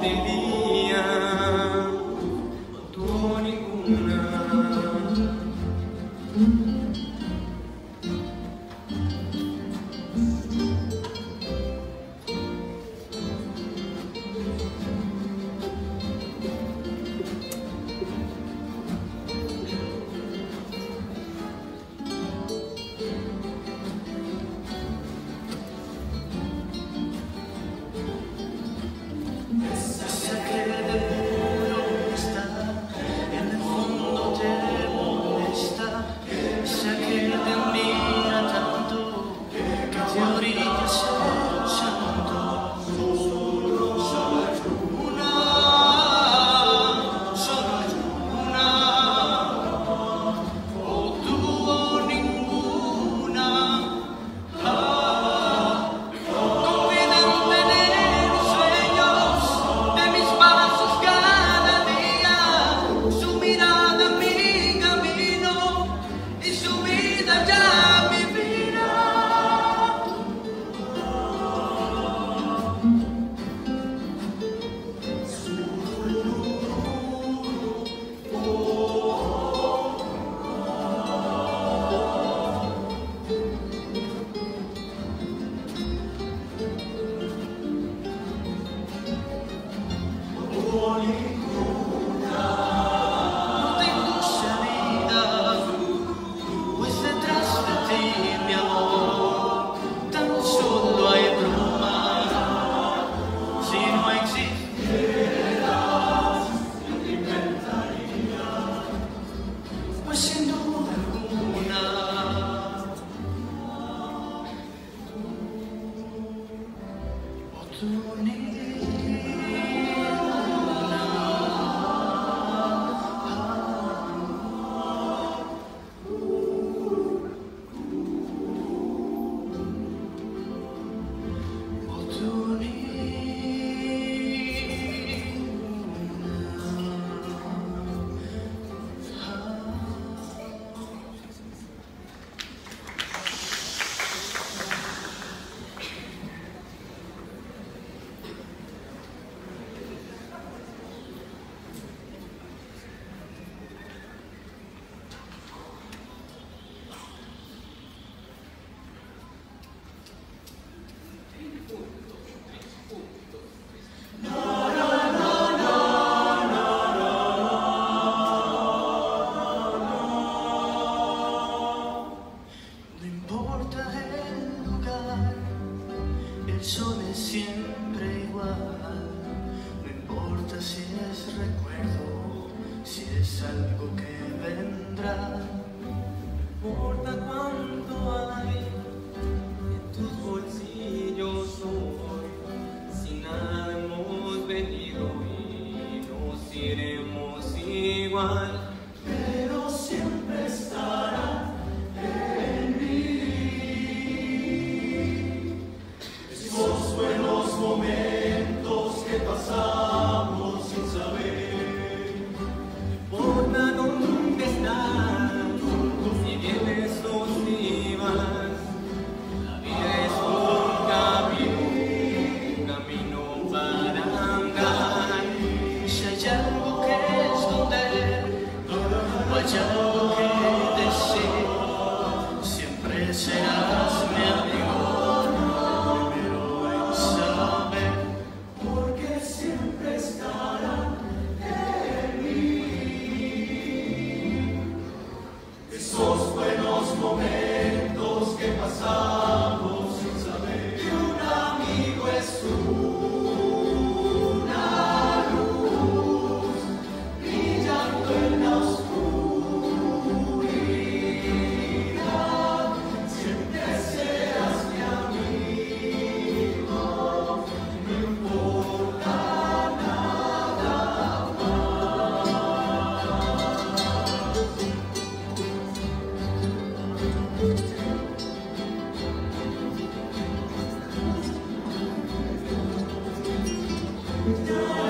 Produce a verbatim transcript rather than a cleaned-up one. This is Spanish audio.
del día no tuvo ninguna. El sol es siempre igual, no importa si es recuerdo, si es algo que vendrá. No importa cuánto hay en tus bolsillos hoy, si nada hemos venido y nos iremos igual. Pero siempre estará en mí esos buenos momentos que pasamos sin saber. No importa dónde estás, si vienes o si vas, la vida es un camino, un camino para andar. Si hay algo que esconder, o hay algo que decir, siempre serás mi amigo. Primero en saber, porque siempre estará en mí esos buenos momentos que pasamos sin saber. Que un amigo es una luz brillando en la oscuridad. Siempre serás mi amigo, no importa nada más.